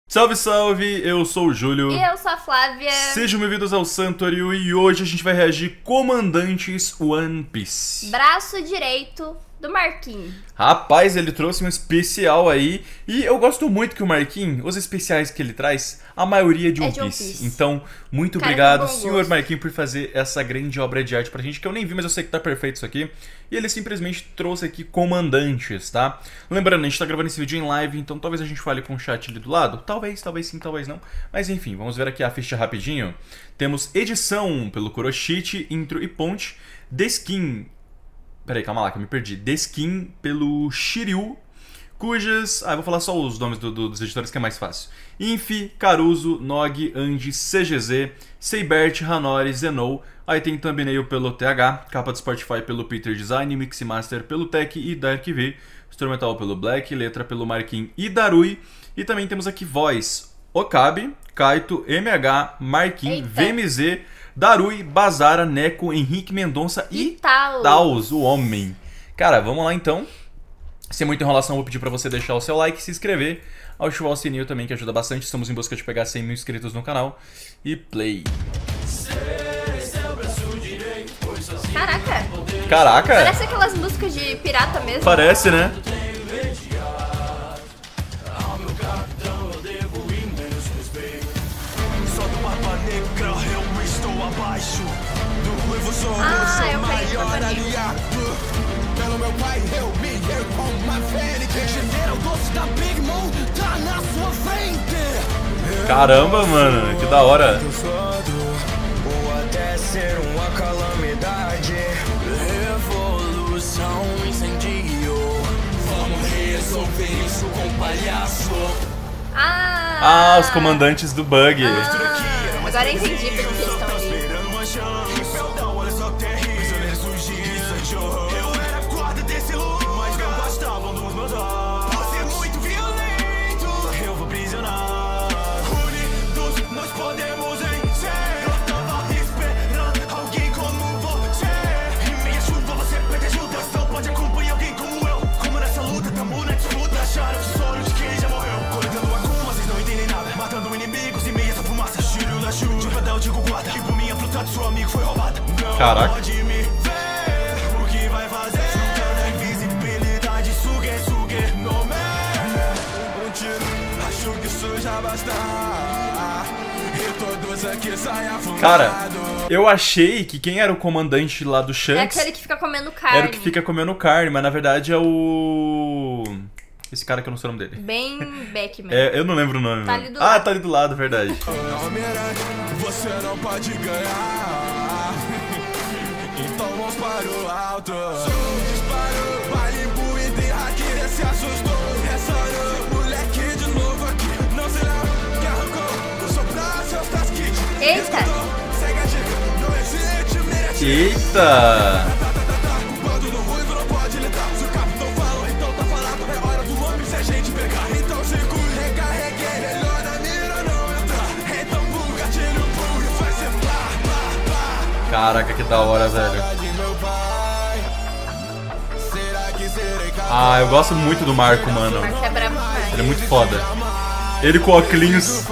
Salve, salve! Eu sou o Júlio. E eu sou a Flávia. Sejam bem-vindos ao Santuário e hoje a gente vai reagir Comandantes One Piece. Braço direito do Marquinhos. Rapaz, ele trouxe um especial aí e eu gosto muito que o Marquinhos, os especiais que ele traz, a maioria é de One Piece. Então, muito obrigado, senhor Marquinhos, por fazer essa grande obra de arte pra gente, que eu nem vi, mas eu sei que tá perfeito isso aqui. E ele simplesmente trouxe aqui Comandantes, tá? Lembrando, a gente tá gravando esse vídeo em live, então talvez a gente fale com o chat ali do lado. Talvez sim, talvez não. Mas enfim, vamos ver aqui a ficha rapidinho. Temos edição pelo Kuroshige, intro e ponte. The Skin... Peraí, calma lá que eu me perdi. The Skin pelo Shiryu, cujas... eu vou falar só os nomes dos editores que é mais fácil. Infi, Caruso, Nog, Andy, CGZ, Seibert, Hanori, Zenou. Aí tem thumbnail pelo TH, capa do Spotify pelo Peter Design, Mix Master pelo Tech e Dark V, instrumental pelo Black, letra pelo Marquinhos e Darui. E também temos aqui voz Okabe, Kaito, MH, Marquinhos, VMZ, Darui, Bazara, Neko, Henrique Mendonça e Taos, o homem. Cara, vamos lá então. Sem muita enrolação, vou pedir pra você deixar o seu like, se inscrever, ativar o sininho também, que ajuda bastante. Estamos em busca de pegar 100 mil inscritos no canal. E play. Caraca! Parece aquelas músicas de pirata mesmo. Parece, né? Ah, eu caí pelo meu pai, eu me ergo uma fênix. General doce da Big Mom tá na sua frente. Caramba, mano, que da hora. Ou até ser uma calamidade. Revolução, incêndio. Vamos resolver isso com palhaço. Ah, os comandantes do Bug. Agora eu entendi porque eles estão ali. Caraca. Cara, eu achei que quem era o comandante lá do Shanks... É aquele que fica comendo carne. Era o que fica comendo carne, mas na verdade é o... Esse cara que eu não sei o nome dele. Ben Beckman. Eu não lembro o nome. Tá ali do lado. Tá ali do lado, verdade. Você não pode ganhar. Então vamos para o alto. Disparo, Malibu e tem Hakira se assustou. Essa moleque de novo aqui. Não sei lá que arrancou. O soprar seus tasquitos. Eita! Segue a dica, não existe merece. Eita! Caraca, que da hora, velho. Eu gosto muito do Marco, mano. O Marco é brabo demais. Ele é muito foda. Ele com óculos.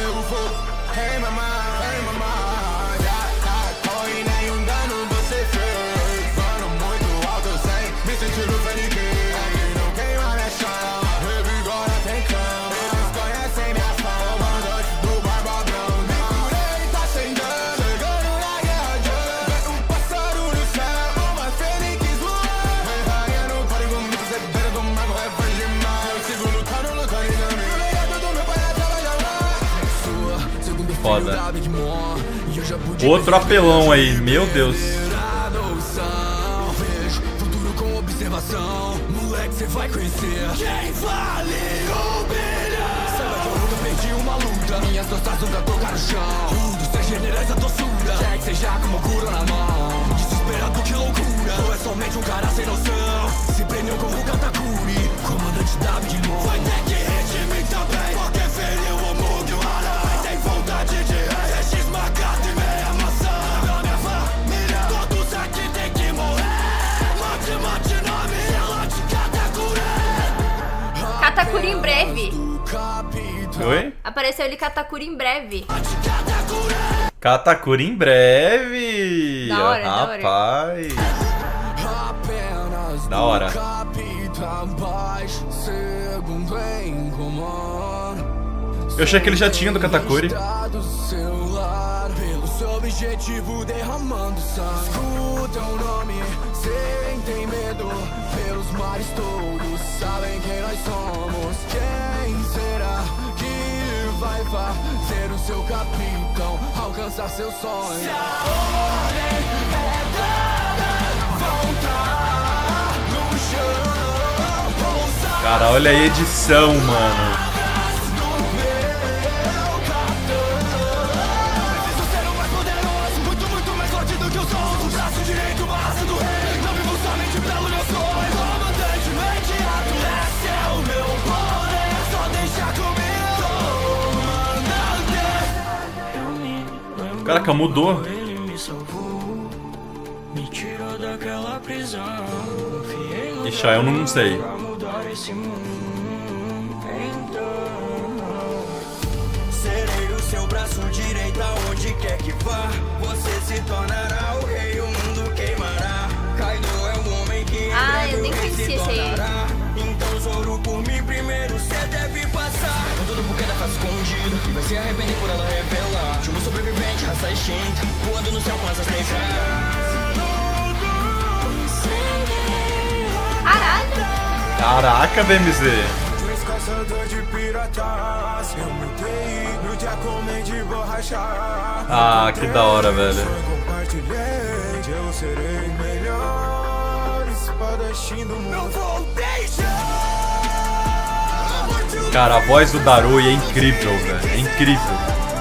Foda. Outro apelão aí, meu Deus. Futuro com observação, moleque, você vai conhecer. Quem vale o brilhar? Saiba que eu nunca perdi uma luta. Minhas costas nunca tocaram no chão. Dos seus generais a doçura. Quer que seja como cura na mão. Desesperado, que loucura. Ou é somente um cara sem noção. Se prendeu como Katakuri. Comandante da Big Mom. Vai ter que redimir também. Porque feriu o mundo e o Arai. Tem vontade de RX marcado e meia maçã. Na minha família, todos aqui tem que morrer. Mate nome, ela de Katakuri. Katakuri em breve. Oi? Apareceu ele Katakuri em breve. Katakuri em breve! Da hora, rapaz! Da hora. Eu achei que ele já tinha do Katakuri. Objetivo derramando sangue. Escuta o nome, sem ter medo. Pelos mares todos sabem quem nós somos. Quem será que vai fazer o seu capitão alcançar seu sonho? Se a ordem é dada, vão tá no chão. Cara, olha a edição, mano. Caraca, mudou. Ixi, eu não sei. Serei o seu braço direito aonde quer que vá. Você se tornará o rei, o mundo queimará. Kaido é o homem que eu nem conhecia esse aí. Então Zoro por mim primeiro cê deve passar. Com todo porque da fase escondido e vai se arrepender por ela revelar. De um sobrevivente, raça extinta, voando no céu com asas negras. Caralho! Caraca, BMZ. Ah, que da hora, velho. Eu serei melhor espadachim do mundo. Não vou deixar. Cara, a voz do Darui é incrível, velho. É incrível.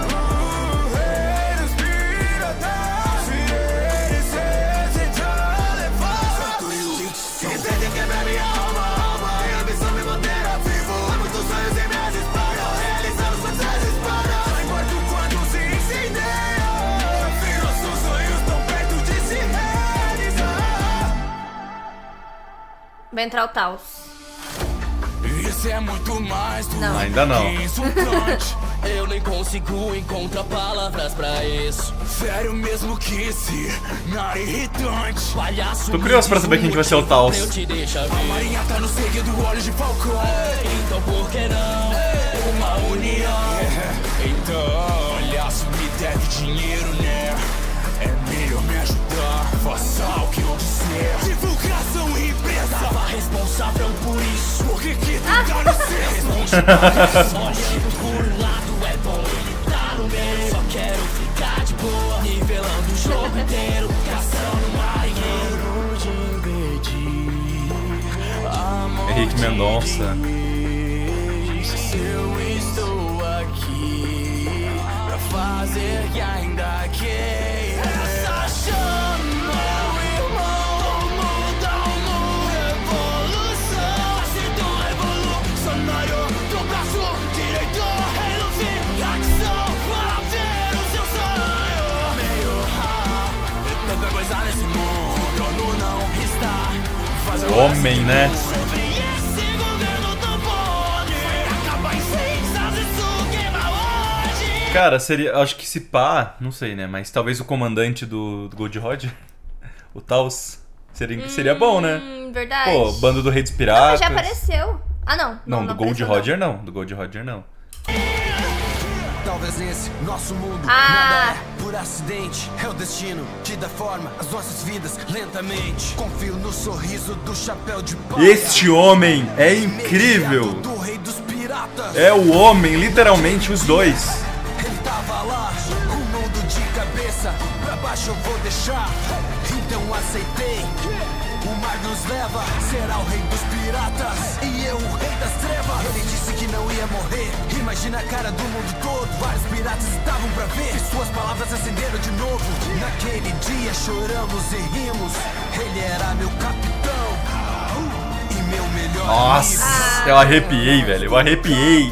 Vai entrar o Taos. Isso é muito mais do Não. Ainda não. que insultante. Eu nem consigo encontrar palavras pra isso. Sério mesmo que esse nada irritante. Palhaço. Tô curioso pra saber quem que vai ser o Taos. Eu te deixo ver. A marinha tá no segredo, olhos de falcão. Então por que não uma união? Então, palhaço me deve dinheiro, né? É melhor me ajudar, faça o que eu disser. Divulgação e empresa, tava responsável por isso. Por que que tu tá no centro? Olhando por um lado é bom, ele tá no meio. Só quero ficar de boa, nivelando o jogo inteiro. Caçando marinheiro de impedir. Henrique Mendonça. Eu estou aqui pra fazer que ainda queira. Essa chama, meu irmão, muda uma revolução. Aceito revolucionário do braço direito. Rei do fim, ação para ver o seu sonho. Meio rápido, tanta coisa nesse mundo. ONU não está fazendo Homem, né? sobre esse governo tão podre. Acaba em cinzas, isso queima hoje. Cara, seria. Acho que se pá, não sei, né? Mas talvez o comandante do Gold Roger, o Taos, seria bom, né? Verdade. Pô, bando do Rei dos Não, Piratas. mas já apareceu. Ah, não. Não, do Gold apareceu, Roger não. Do Gold Roger não. Talvez nesse nosso mundo Ah. nada é por acidente. É o destino que dá forma às nossas vidas lentamente. Confio no sorriso do chapéu de palha. Este homem é incrível. Do rei dos piratas. É o homem, literalmente os dois. Ele tava lá, o mundo de cabeça pra baixo eu vou deixar. Então aceitei. O mar nos leva, será o rei dos piratas e eu o rei das trevas. Ele disse que não ia morrer. Imagina a cara do mundo todo. Vários piratas estavam pra ver. E suas palavras acenderam de novo. Naquele dia choramos e rimos. Ele era meu capitão e meu melhor Nossa, eu arrepiei, velho. Eu arrepiei.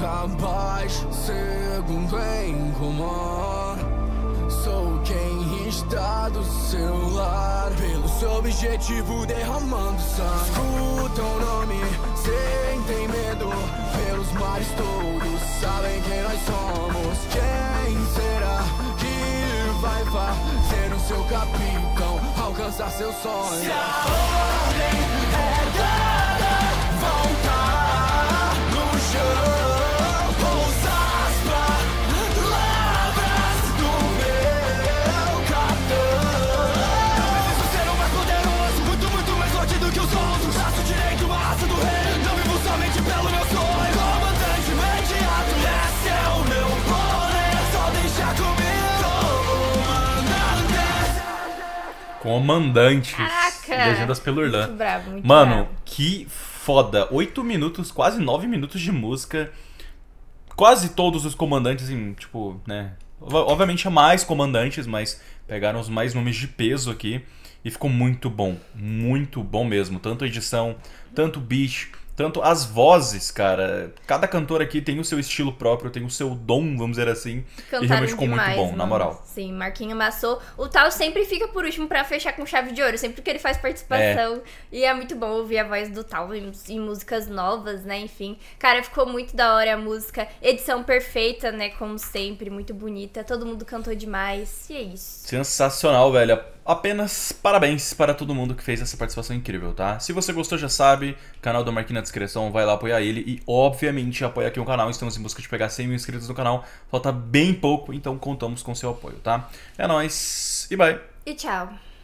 Segundo em comando, sou quem está do seu lado. Pelo seu objetivo derramando sangue. Escuta o nome, sem ter medo. Pelos Os mares todos sabem quem nós somos. Quem será que vai fazer o seu capitão alcançar seu sonho? Se a ordem é dada, voltar no chão, pousar as palavras do meu capitão. Eu preciso ser o mais poderoso, muito mais forte do que os outros. Braço direito, massa do rei, não vivo somente pelo meu sonho. Comandante imediato, esse é o meu poder, só deixa comigo, comandante. Comandantes. Caraca! Legendas pelo Irlan. Muito bravo, muito Mano, bravo. que foda. 8 minutos, quase 9 minutos de música. Quase todos os comandantes, assim, tipo, né? Obviamente há mais comandantes, mas pegaram os mais nomes de peso aqui. E ficou muito bom mesmo. Tanto a edição, tanto o beat, tanto as vozes, cara. Cada cantor aqui tem o seu estilo próprio, tem o seu dom, vamos dizer assim. Cantaram e realmente ficou demais, muito bom, na moral. Sim, Marquinhos amassou. O Tal sempre fica por último pra fechar com chave de ouro, sempre que ele faz participação. E é muito bom ouvir a voz do Tal em músicas novas, né? Enfim, cara, ficou muito da hora a música. Edição perfeita, né? Como sempre, muito bonita. Todo mundo cantou demais. E é isso. Sensacional, velho. Apenas parabéns para todo mundo que fez essa participação incrível, tá? Se você gostou, já sabe, canal do Marquinhos na descrição, vai lá apoiar ele e, obviamente, apoia aqui o canal. Estamos em busca de pegar 100 mil inscritos no canal, falta bem pouco, então contamos com seu apoio, tá? É nóis e bye! E tchau!